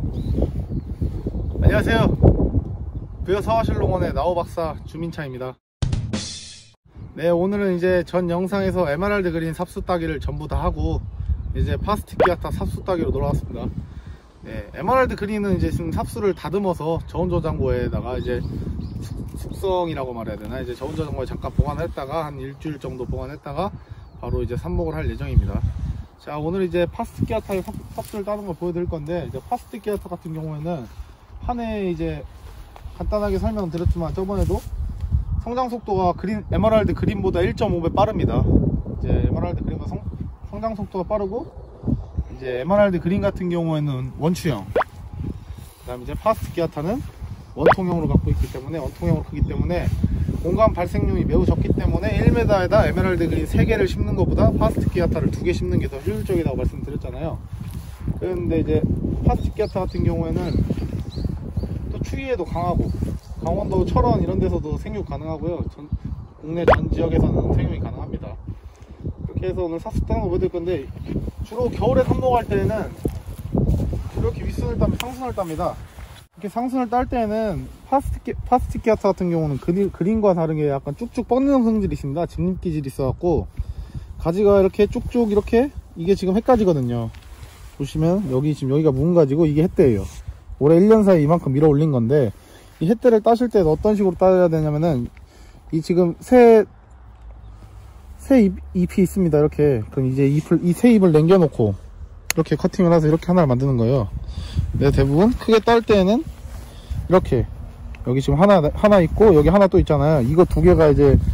안녕하세요. 부여 서화실농원의 나우박사 주민차입니다. 네, 오늘은 이제 전 영상에서 에메랄드 그린 삽수 따기를 전부 다 하고 이제 파스틱 기아타 삽수 따기로 돌아왔습니다. 네, 에메랄드 그린은 이제 지금 삽수를 다듬어서 저온 저장고에다가 이제 숙성이라고 말해야 되나, 이제 저온 저장고에 잠깐 보관했다가 한 일주일 정도 보관했다가 바로 이제 삽목을 할 예정입니다. 자, 오늘 이제 파스틱 기아타의 삽수를 따는 걸 보여드릴 건데, 이제 파스틱 기아타 같은 경우에는 한 해 이제 간단하게 설명드렸지만 저번에도 성장 속도가 에메랄드 그린보다 1.5배 빠릅니다. 이제 에메랄드 그린과 성장 속도가 빠르고, 이제 에메랄드 그린 같은 경우에는 원추형, 그 다음에 이제 파스틱 기아타는 원통형으로 갖고 있기 때문에, 원통형으로 크기 때문에 공간 발생률이 매우 적기 때문에 1m에다 에메랄드 그린 3개를 심는 것보다 파스틱 기아타를 2개 심는 게 더 효율적이라고 말씀드렸잖아요. 그런데 이제 파스틱 기아타 같은 경우에는 또 추위에도 강하고, 강원도 철원 이런 데서도 생육 가능하고요. 국내 전 지역에서는 생육이 가능합니다. 이렇게 해서 오늘 삽수 따는 거 보여드릴 건데, 주로 겨울에 삽목할 때는 이렇게 윗순을 따면 상순을 땁니다. 이렇게 상순을 딸 때는 파스틱 기아타 같은 경우는 그린과 다르게 약간 쭉쭉 뻗는 성질이 있습니다. 직립 기질이 있어갖고 가지가 이렇게 쭉쭉, 이렇게, 이게 지금 햇가지거든요. 보시면 여기 지금 여기가 묵은 가지고 이게 햇대예요. 올해 1년 사이에 이만큼 밀어 올린 건데, 이 햇대를 따실 때 어떤 식으로 따야 되냐면은, 이 지금 새 잎이 있습니다. 이렇게. 그럼 이제 이 새 잎을 남겨놓고 이렇게 커팅을 해서 이렇게 하나를 만드는 거예요. 근데 대부분 크게 딸 때에는 이렇게, 여기 지금 하나 있고 여기 하나 또 있잖아요. 이거 두 개가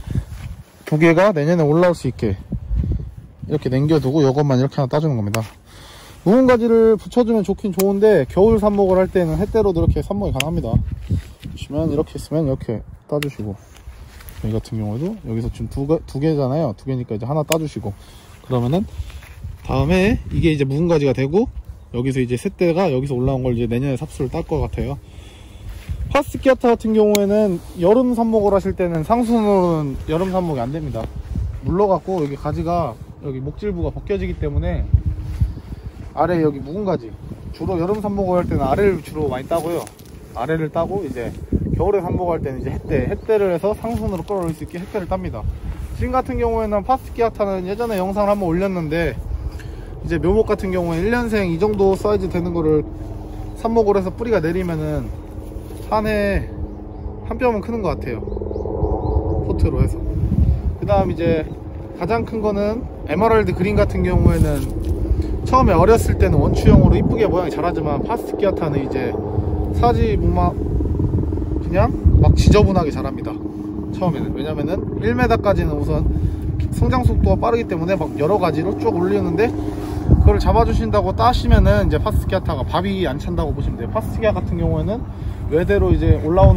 내년에 올라올 수 있게 이렇게 남겨두고 이것만 이렇게 하나 따주는 겁니다. 묵은 가지를 붙여주면 좋긴 좋은데, 겨울 삽목을 할 때는 햇대로도 이렇게 삽목이 가능합니다. 보시면 이렇게 있으면 이렇게 따주시고, 여기 같은 경우에도 여기서 지금 두 개잖아요. 두 개니까 이제 하나 따주시고, 그러면은 다음에 이게 이제 묵은 가지가 되고, 여기서 이제 셋대가 여기서 올라온 걸 이제 내년에 삽수를 딸 것 같아요. 파스틱 기아타 같은 경우에는 여름 삽목을 하실 때는 상순으로는 여름 삽목이 안 됩니다. 물러갖고 여기 가지가, 여기 목질부가 벗겨지기 때문에 아래 여기 묵은 가지, 주로 여름 삽목을 할 때는 아래를 주로 많이 따고요. 아래를 따고, 이제 겨울에 삽목할 때는 이제 햇대를 해서 상순으로 끌어올릴 수 있게 햇대를 땁니다. 지금 같은 경우에는 파스틱 기아타는 예전에 영상을 한번 올렸는데, 이제 묘목 같은 경우에 1년생 이 정도 사이즈 되는 거를 삽목을 해서 뿌리가 내리면은 한 해 한 뼘은 크는 것 같아요, 포트로 해서. 그 다음 이제 가장 큰 거는 에메랄드 그린 같은 경우에는 처음에 어렸을 때는 원추형으로 이쁘게 모양이 자라지만, 파스틱 기아타는 이제 그냥 막 지저분하게 자랍니다, 처음에는. 왜냐면은 1m까지는 우선 성장 속도가 빠르기 때문에 막 여러 가지로 쭉 올리는데, 그걸 잡아주신다고 따시면은 이제 파스틱 기아타가 밥이 안 찬다고 보시면 돼요. 파스틱 기아 같은 경우에는 외대로 이제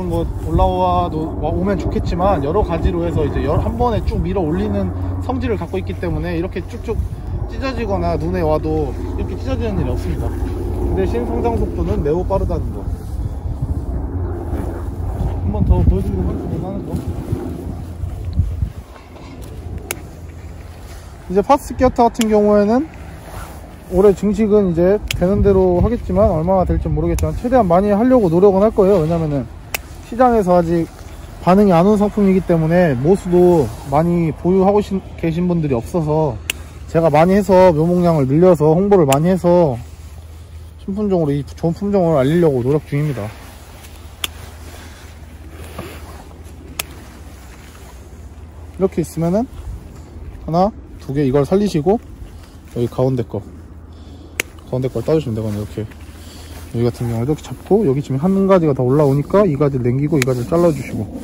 오면 좋겠지만, 여러 가지로 해서 이제 한 번에 쭉 밀어 올리는 성질을 갖고 있기 때문에 이렇게 쭉쭉 찢어지거나 눈에 와도 이렇게 찢어지는 일이 없습니다. 그 대신 성장 속도는 매우 빠르다는 거. 한 번 더 보여드리고 하는 거. 이제 파스틱 기아타 같은 경우에는 올해 증식은 이제 되는 대로 하겠지만, 얼마나 될지 모르겠지만 최대한 많이 하려고 노력은 할 거예요. 왜냐면은 시장에서 아직 반응이 안 온 상품이기 때문에 모수도 많이 보유하고 계신 분들이 없어서, 제가 많이 해서 묘목량을 늘려서 홍보를 많이 해서 신품종으로 이 좋은 품종을 알리려고 노력 중입니다. 이렇게 있으면은 하나, 두 개, 이걸 살리시고 여기 가운데 걸 따주시면 되거든요. 이렇게 여기 같은 경우에도 이렇게 잡고, 여기 지금 한 가지가 더 올라오니까 이 가지를 남기고 이 가지를 잘라주시고.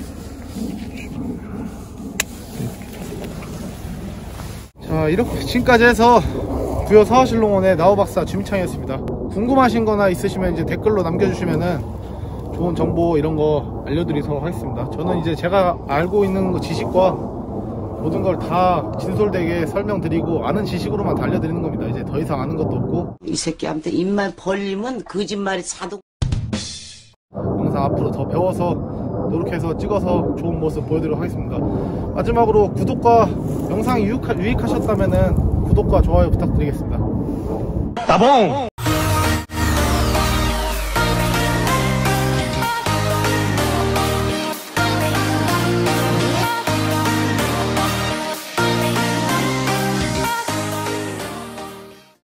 자, 이렇게 지금까지 해서 부여 서화실농원의 나우박사 주민창이었습니다. 궁금하신 거나 있으시면 이제 댓글로 남겨주시면은 좋은 정보 이런 거 알려드리도록 하겠습니다. 저는 이제 제가 알고 있는 지식과 모든 걸 다 진솔되게 설명드리고, 아는 지식으로만 다 알려드리는 겁니다. 이제 더 이상 아는 것도 없고. 이 새끼한테 입만 벌리면 거짓말이 사도. 영상 앞으로 더 배워서 노력해서 찍어서 좋은 모습 보여드리도록 하겠습니다. 마지막으로 구독과, 영상이 유익하셨다면은 구독과 좋아요 부탁드리겠습니다. 따봉!